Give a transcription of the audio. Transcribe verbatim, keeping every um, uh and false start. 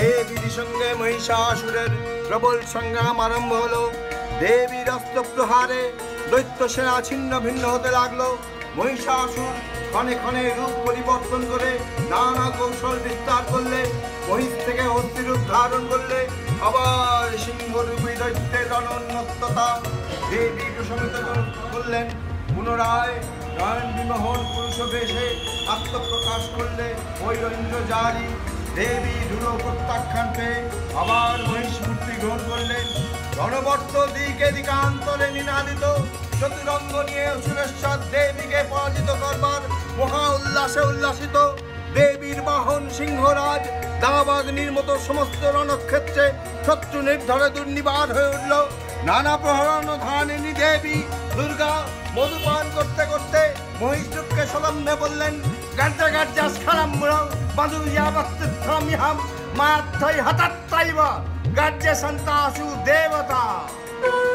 দেবীর সঙ্গে মহিষাসুরের প্রবল সংগ্রাম আরম্ভ হলো। দেবীর অস্ত্র প্রহারে দৈত্য সেনা ছিন্ন ভিন্ন হতে লাগলো। মহিষাসুর ক্ষণে ক্ষণে রূপ পরিবর্তন করে নানা কৌশল বিস্তার করলে, মহিষ থেকে হস্তি রূপ ধারণ করলে, আবার সিংহরূপী দৈত্যের অনন্যতা দেবী প্রশমিত করলেন। পুনরায় নয়ন বিমোহন পুরুষ বেশে আত্মপ্রকাশ করলে ঐরন্দ্রজারী দেবী দূর প্রত্যাখ্যান পেয়ে আবার মহিষ মূর্তি গ্রহণ করলেন। রণবর্ত দিকে দিকান্তরে নিনাদিত চতুরঙ্গ নিয়ে সুরেশ্বর দেবীকে পরাজিত করবার মহা উল্লাসে উল্লাসিত। দেবীর বাহন সিংহরাজ দাবাগ্নির মতো সমস্ত রণক্ষেত্রে শত্রু নির্ধরে দুর্নিবার হয়ে উঠল। নানা প্রহরণ ধারিণী দেবী দুর্গা মধুপান করতে করতে মহিষকে সলম্বে বললেন, গার্জা গার্জা স্খারাম্র বাদুর্যাবত্থামিহাম মায়াত্থৈ হতাত্থৈব গার্জে সন্তাসু দেবতা।